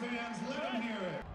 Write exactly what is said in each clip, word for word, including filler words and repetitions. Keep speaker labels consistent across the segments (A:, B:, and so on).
A: fans, let them hear it.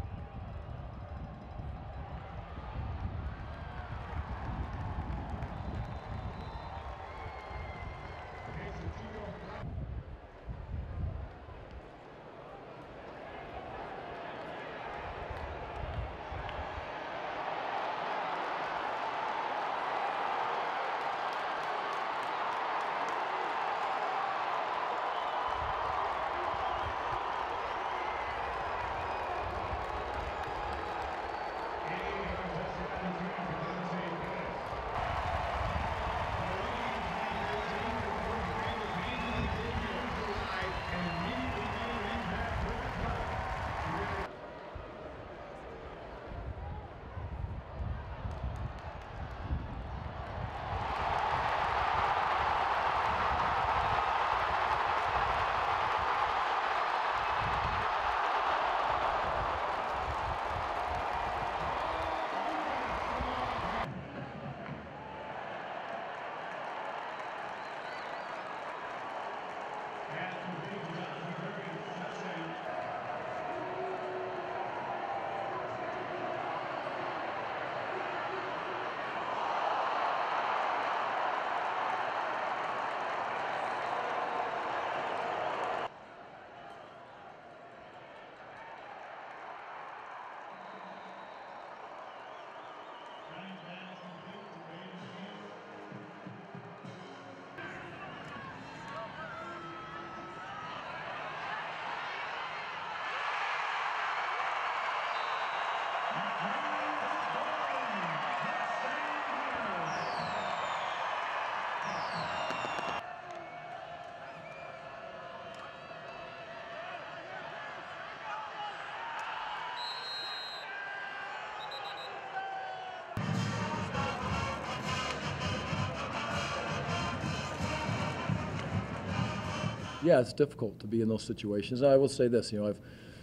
B: Yeah, it's difficult to be in those situations. I will say this, you know, I've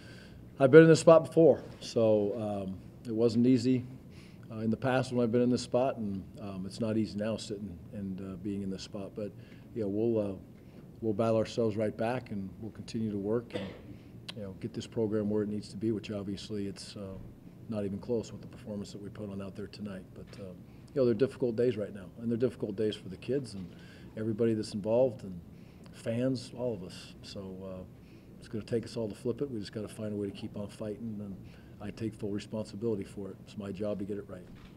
B: I've been in this spot before, so um, it wasn't easy uh, in the past when I've been in this spot, and um, it's not easy now sitting and uh, being in this spot. But you know, we'll uh, we'll battle ourselves right back, and we'll continue to work and you know get this program where it needs to be. Which obviously it's uh, not even close with the performance that we put on out there tonight. But uh, you know, they're difficult days right now, and they're difficult days for the kids and everybody that's involved and fans, all of us. So uh, it's going to take us all to flip it. We just got to find a way to keep on fighting, and I take full responsibility for it. It's my job to get it right.